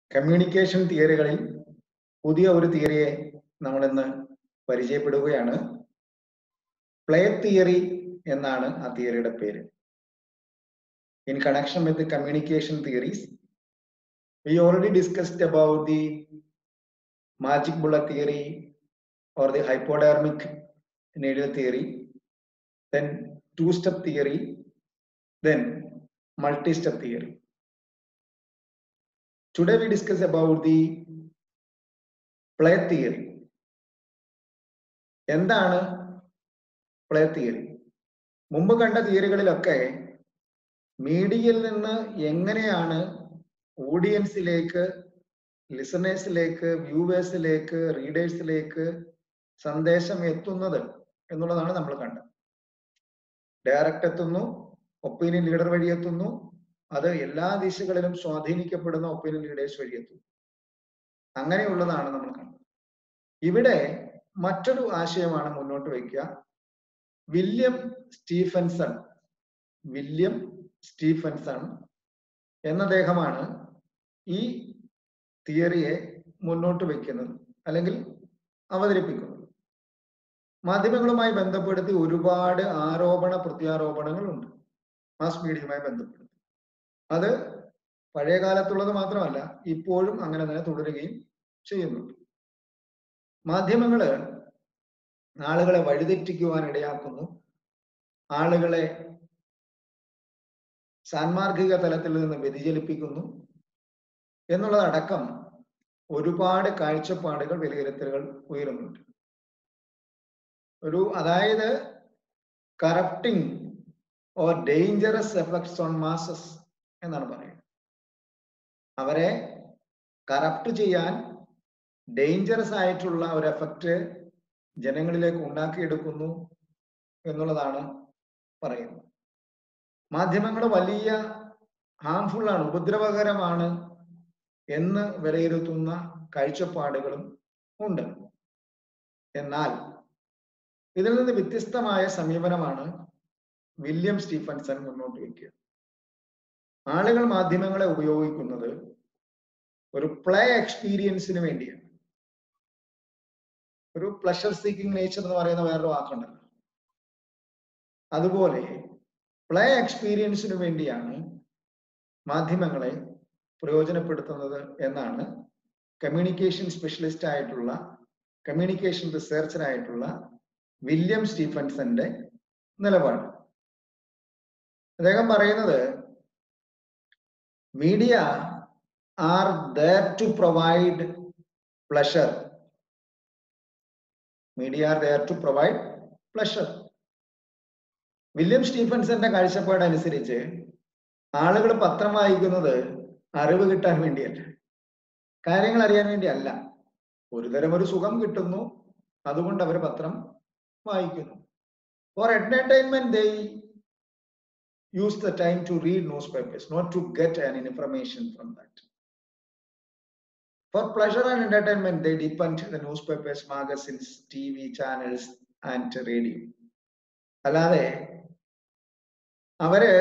Communication തിയറികളിൽ പുതിയ ഒരു തിയറിയെ നമ്മൾ ഇന്ന് പരിചയപ്പെടുകയാണ്. പ്ലേ തിയറി എന്നാണ് ആ തിയറിയുടെ പേര്. In connection with the communication theories, we already discussed about the magic bullet theory or the hypodermic needle theory, then two-step theory, then multi-step theory. Today we discuss about the play theory. എന്താണ് play theory? മുമ്പ് കണ്ട തിയറികളിലൊക്കെ മീഡിയയിൽ നിന്ന് എങ്ങനെയാണ് ഓഡിയൻസിലേക്ക്, ലിസണേഴ്സിലേക്ക്, വ്യൂവേഴ്സിലേക്ക്, റീഡേഴ്സിലേക്ക് സന്ദേശം എത്തുന്നത് എന്നുള്ളതാണ് നമ്മൾ കണ്ടത്. ഡയറക്റ്റ് എത്തുന്നു, ഒപ്പീനിയൻ ലീഡർ വഴി എത്തുന്നു, അത് എല്ലാ ദിശകളിലും സ്വാധീനിക്കപ്പെടുന്ന ഒപ്പീനിയൻ ലീഡേഴ്സ് വഴി എത്തുന്നു. അങ്ങനെയുള്ളതാണ് നമ്മൾ കണ്ടത്. ഇവിടെ മറ്റൊരു ആശയമാണ് മുന്നോട്ട് വയ്ക്കുക. വില്യം സ്റ്റീഫൻസൺ എന്ന അദ്ദേഹമാണ് ഈ തിയറിയെ മുന്നോട്ട് വയ്ക്കുന്നത് അല്ലെങ്കിൽ അവതരിപ്പിക്കുന്നത്. മാധ്യമങ്ങളുമായി ബന്ധപ്പെടുത്തി ഒരുപാട് ആരോപണ പ്രത്യാരോപണങ്ങളുണ്ട് മാസ് മീഡിയയുമായി ബന്ധപ്പെടുത്തി. അത് പഴയ കാലത്തുള്ളത് മാത്രമല്ല, ഇപ്പോഴും അങ്ങനെ തന്നെ തുടരുകയും ചെയ്യുന്നുണ്ട്. മാധ്യമങ്ങള് ആളുകളെ വഴിതെറ്റിക്കുവാൻ ഇടയാക്കുന്നു, ആളുകളെ സാൻമാർഗിക തലത്തിൽ നിന്ന് വ്യതിചലിപ്പിക്കുന്നു എന്നുള്ളതടക്കം ഒരുപാട് കാഴ്ചപ്പാടുകൾ, വിലയിരുത്തലുകൾ ഉയരുന്നുണ്ട്. അതായത് corrupting or dangerous effects on masses എന്നാണ് പറയുന്നത്. അവരെ കറപ്റ്റ് ചെയ്യാൻ ഡേഞ്ചറസ് ആയിട്ടുള്ള ഒരു എഫക്റ്റ് ജനങ്ങളിലേക്ക് ഉണ്ടാക്കിയെടുക്കുന്നു എന്നുള്ളതാണ് പറയുന്നത്. മാധ്യമങ്ങൾ വലിയ ഹാംഫുൾ ആണ്, ഉപദ്രവകരമാണ് എന്ന് വിലയിരുത്തുന്ന കാഴ്ചപ്പാടുകളും ഉണ്ട്. എന്നാൽ ഇതിൽ നിന്ന് വ്യത്യസ്തമായ സമീപനമാണ് വില്യം സ്റ്റീഫൻസൺ മുന്നോട്ട് വയ്ക്കുക. ആളുകൾ മാധ്യമങ്ങളെ ഉപയോഗിക്കുന്നത് ഒരു പ്ലേ എക്സ്പീരിയൻസിന് വേണ്ടിയാണ്. ഒരു പ്ലഷർ സീക്കിംഗ് നേച്ചർ എന്ന് പറയുന്ന വേറൊരു വാക്കുണ്ടല്ലോ, അതുപോലെ പ്ലേ എക്സ്പീരിയൻസിന് വേണ്ടിയാണ് മാധ്യമങ്ങളെ പ്രയോജനപ്പെടുത്തുന്നത് എന്നാണ് കമ്മ്യൂണിക്കേഷൻ സ്പെഷ്യലിസ്റ്റ് ആയിട്ടുള്ള, കമ്മ്യൂണിക്കേഷൻ റിസർച്ചർ ആയിട്ടുള്ള വില്യം സ്റ്റീഫൻസന്റെ നിലപാട്. അദ്ദേഹം പറയുന്നത് media are there to provide pleasure. Media are there to provide pleasure. William സ്റ്റീഫൻസന്റെ കാഴ്ചപ്പാട് അനുസരിച്ച് ആളുകൾ പത്രം വായിക്കുന്നത് അറിവ് കിട്ടാൻ വേണ്ടിയല്ല, കാര്യങ്ങൾ അറിയാൻ വേണ്ടിയല്ല. ഒരുതരം ഒരു സുഖം കിട്ടുന്നു, അതുകൊണ്ട് അവർ പത്രം വായിക്കുന്നു. For entertainment they use the time to read newspapers, not to get any information from that. For pleasure and entertainment they depend the newspapers, magazines, TV channels and radio. അല്ലാതെ അവര്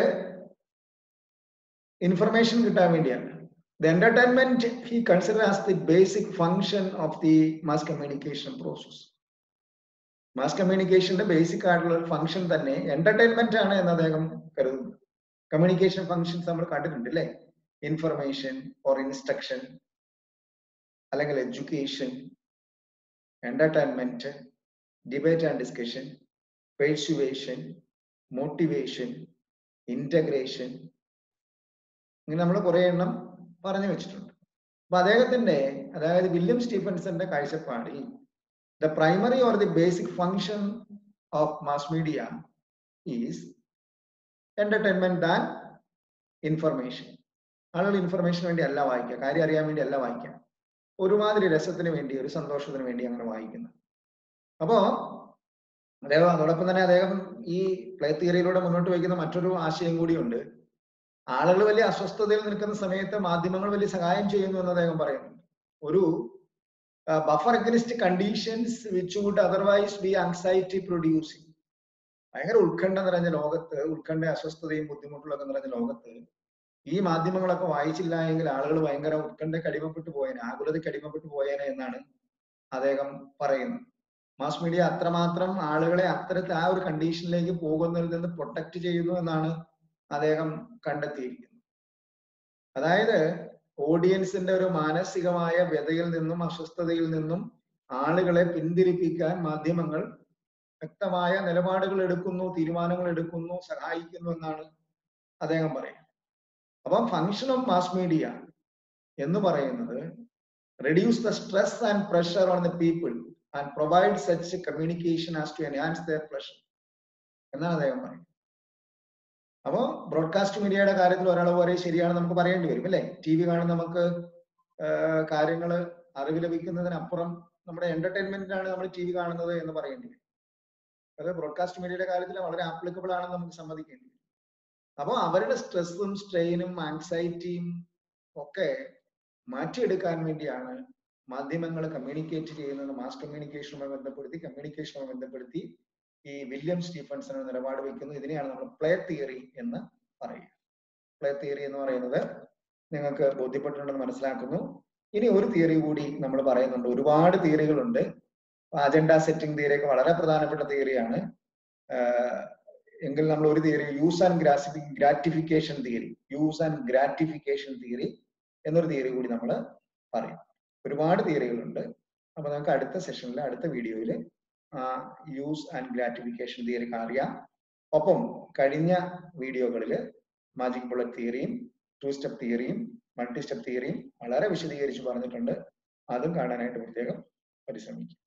ഇൻഫർമേഷൻ കിട്ടാൻ വേണ്ടിയാണ്. The entertainment he considers as the basic function of the mass communication process. Mass കമ്മ്യൂണിക്കേഷന്റെ basic ആയിട്ടുള്ള ഒരു function തന്നെ entertainment ആണ് എന്ന് അദ്ദേഹം കരുതുന്നു. കമ്മ്യൂണിക്കേഷൻ ഫംഗ്ഷൻസ് നമ്മൾ കണ്ടിട്ടുണ്ട് അല്ലേ? ഇൻഫർമേഷൻ ഓർ ഇൻസ്ട്രക്ഷൻ, അല്ലെങ്കിൽ education, entertainment, debate and discussion, persuasion, motivation, integration, ഇങ്ങനെ നമ്മൾ കുറെ എണ്ണം പറഞ്ഞു വെച്ചിട്ടുണ്ട്. അപ്പൊ അദ്ദേഹത്തിന്റെ, അതായത് വില്യം സ്റ്റീഫൻസന്റെ കാഴ്ചപ്പാടിൽ the primary or the basic function of mass media is entertainment than information. ആളുകൾ ഇൻഫർമേഷന് വേണ്ടി അല്ല വായിക്കുക, കാര്യം അറിയാൻ വേണ്ടി അല്ല വായിക്കുക, ഒരുമാതിരി രസത്തിന് വേണ്ടി, ഒരു സന്തോഷത്തിന് വേണ്ടി അങ്ങനെ വായിക്കുന്നത്. അപ്പോ അദ്ദേഹം അതോടൊപ്പം തന്നെ അദ്ദേഹം ഈ പ്ലേ തിയറിയിലൂടെ മുന്നോട്ട് വയ്ക്കുന്ന മറ്റൊരു ആശയം കൂടിയുണ്ട്. ആളുകൾ വലിയ അസ്വസ്ഥതയിൽ നിൽക്കുന്ന സമയത്ത് മാധ്യമങ്ങൾ വലിയ സഹായം ചെയ്യുന്നു എന്ന് അദ്ദേഹം പറയുന്നുണ്ട്. ഒരു buffer against conditions which would otherwise be anxiety producing. ഭയങ്കര ഉത്കണ്ഠ നിറഞ്ഞ ലോകത്ത്, ഉത്കണ്ഠ, അസ്വസ്ഥതയും ബുദ്ധിമുട്ടുകളൊക്കെ നിറഞ്ഞ ലോകത്ത് ഈ മാധ്യമങ്ങളൊക്കെ വായിച്ചില്ല എങ്കിൽ ആളുകൾ ഭയങ്കര ഉത്കണ്ഠയ്ക്ക് അടിമപ്പെട്ടു പോയേനെ, ആകുലതയ്ക്ക് അടിമപ്പെട്ടു പോയേനെ എന്നാണ് അദ്ദേഹം പറയുന്നത്. മാസ് മീഡിയ അത്രമാത്രം ആളുകളെ അത്തരത്തിൽ ആ ഒരു കണ്ടീഷനിലേക്ക് പോകുന്നതിൽ നിന്ന് പ്രൊട്ടക്ട് ചെയ്യുന്നു എന്നാണ് അദ്ദേഹം കണ്ടെത്തിയിരിക്കുന്നത്. അതായത് ഓഡിയൻസിന്റെ ഒരു മാനസികമായ വ്യതയിൽ നിന്നും അസ്വസ്ഥതയിൽ നിന്നും ആളുകളെ പിന്തിരിപ്പിക്കാൻ മാധ്യമങ്ങൾ വ്യക്തമായ നിലപാടുകൾ എടുക്കുന്നു, തീരുമാനങ്ങൾ എടുക്കുന്നു, സഹായിക്കുന്നു എന്നാണ് അദ്ദേഹം പറയുന്നത്. അപ്പം ഫങ്ഷൻ ഓഫ് മാസ് മീഡിയ എന്ന് പറയുന്നത് reduce the stress and pressure on the people and provide such communication as to enhance their pleasure എന്നാണ് അദ്ദേഹം പറയുന്നത്. അപ്പോൾ ബ്രോഡ്കാസ്റ്റ് മീഡിയയുടെ കാര്യത്തിൽ ഒരാൾ പറയും ശരിയാണ് നമുക്ക് പറയേണ്ടി വരും അല്ലെ. ടി വി കാണുന്ന നമുക്ക് കാര്യങ്ങൾ അറിവ് ലഭിക്കുന്നതിനപ്പുറം നമ്മുടെ എന്റർടൈൻമെന്റിനാണ് നമ്മൾ ടി വി കാണുന്നത് എന്ന് പറയേണ്ടി വരും. അത് ബ്രോഡ്കാസ്റ്റ് മീഡിയയുടെ കാര്യത്തിൽ വളരെ ആപ്ലിക്കബിൾ ആണെന്ന് നമുക്ക് സമ്മതിക്കേണ്ടി വരും. അപ്പോൾ അവരുടെ സ്ട്രെസ്സും സ്ട്രെയിനും ആങ്സൈറ്റിയും ഒക്കെ മാറ്റിയെടുക്കാൻ വേണ്ടിയാണ് മാധ്യമങ്ങൾ കമ്മ്യൂണിക്കേറ്റ് ചെയ്യുന്നത്. മാസ് കമ്മ്യൂണിക്കേഷനുമായി ബന്ധപ്പെടുത്തി ഈ വില്യം സ്റ്റീഫൻസൺ നിലപാട് വയ്ക്കുന്നു. ഇതിനെയാണ് നമ്മൾ പ്ലേ തിയറി എന്ന് പറയുക. പ്ലേ തിയറി എന്ന് പറയുന്നത് നിങ്ങൾക്ക് ബോധ്യപ്പെട്ടിട്ടുണ്ടെന്ന് മനസ്സിലാക്കുന്നു. ഇനി ഒരു തിയറി കൂടി നമ്മൾ പറയുന്നുണ്ട്. ഒരുപാട് തിയറികളുണ്ട്. അജണ്ട സെറ്റിംഗ് തിയറി ഒക്കെ വളരെ പ്രധാനപ്പെട്ട തിയറിയാണ്. എങ്കിൽ നമ്മൾ ഒരു theory use and gratification theory എന്നൊരു തിയറി കൂടി നമ്മൾ പറയും. ഒരുപാട് തിയറികളുണ്ട്. അപ്പൊ നമുക്ക് അടുത്ത സെഷനിൽ അടുത്ത വീഡിയോയിൽ യൂസ് ആൻഡ് ഗ്രാറ്റിഫിക്കേഷൻ തിയറി അറിയാം. ഒപ്പം കഴിഞ്ഞ വീഡിയോകളിൽ മാജിക് ബുള്ളറ്റ് തിയറിയും 2 സ്റ്റെപ്പ് തിയറിയും മൾട്ടി സ്റ്റെപ്പ് തിയറിയും വളരെ വിശദീകരിച്ച് പറഞ്ഞിട്ടുണ്ട്. അതും കാണാനായിട്ട് പ്രത്യേകം പരിശ്രമിക്കും.